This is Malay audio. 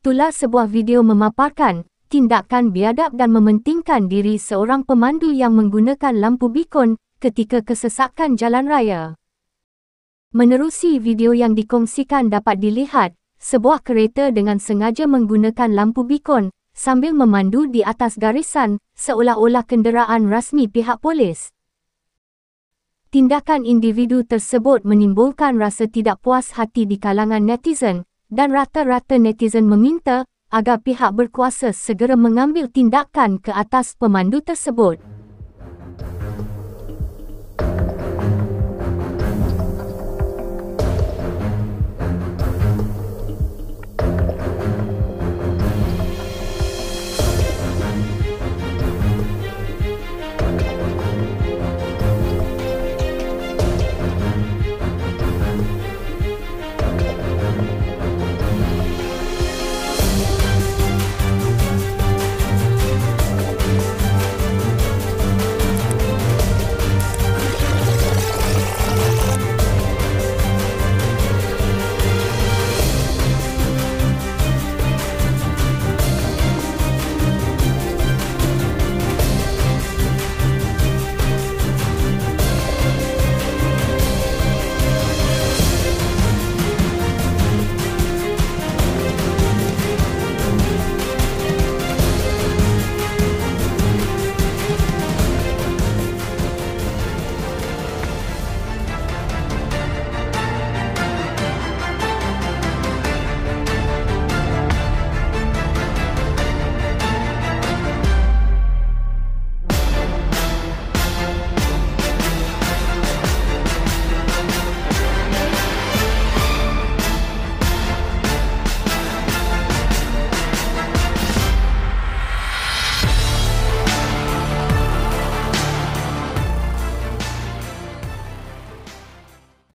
Tular sebuah video memaparkan tindakan biadab dan mementingkan diri seorang pemandu yang menggunakan lampu bikon ketika kesesakan jalan raya. Menerusi video yang dikongsikan dapat dilihat, sebuah kereta dengan sengaja menggunakan lampu bikon sambil memandu di atas garisan seolah-olah kenderaan rasmi pihak polis. Tindakan individu tersebut menimbulkan rasa tidak puas hati di kalangan netizen dan rata-rata netizen meminta agar pihak berkuasa segera mengambil tindakan ke atas pemandu tersebut.